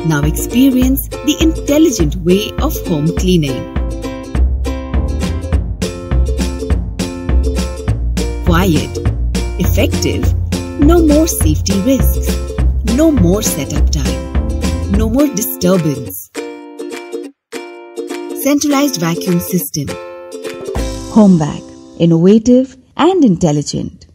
Now experience the intelligent way of home cleaning. Quiet, effective, no more safety risks, no more setup time, no more disturbance. Centralized vacuum system. HomeVac, innovative and intelligent.